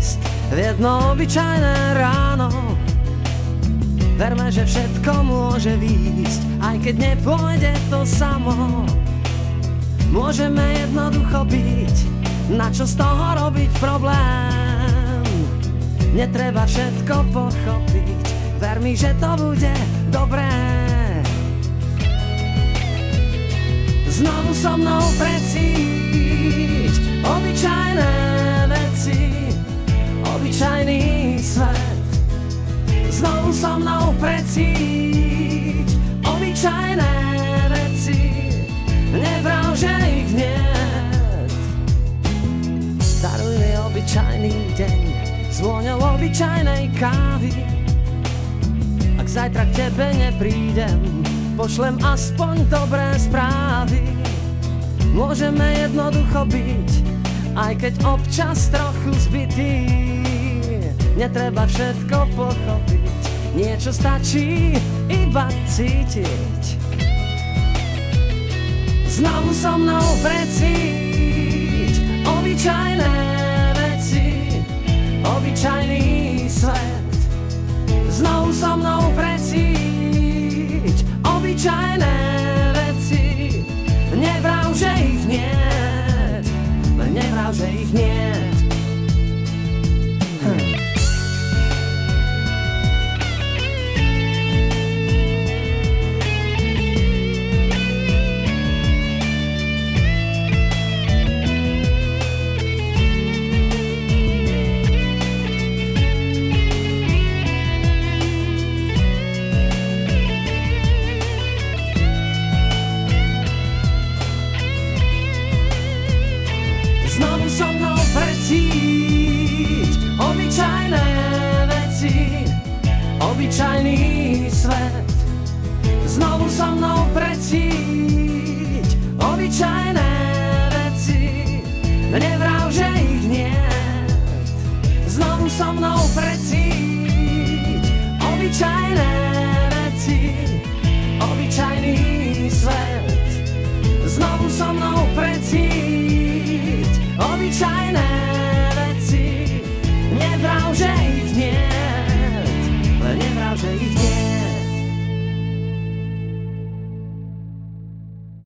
výjsť v jedno obyčajné ráno. Verme, že všetko môže výjsť, aj keď nepôjde to samo. Môžeme jednoducho byť, na čo z toho robiť problém. Netreba všetko pochopiť, ver mi, že to bude dobré. Znovu so mnou precíť obyčajné veci, obyčajný svet. Znovu so mnou precíť obyčajné veci, nevrav, že ich niet. Daruj mi obyčajný deň s vôňou obyčajnej kávy. Ak zajtra k tebe neprídem, pošlem aspoň dobré správy. Môžeme jednoducho byť, aj keď občas trochu zbytý. Netreba všetko pochopiť, niečo stačí iba cítiť. Znovu so mnou precíť obyčajné veci, obyčajný svet. Znovu so mnou precíť obyčajné veci, nevrav, že ich niet, nevrav, že ich niet. Znovu so mnou precíť obyčajné veci, obyčajný svet. Znovu so mnou precíť obyčajné veci, nevrav, že ich niet. Znovu so mnou precíť obyčajné veci, obyčajný svet. Znovu so mnou precíť obyčajné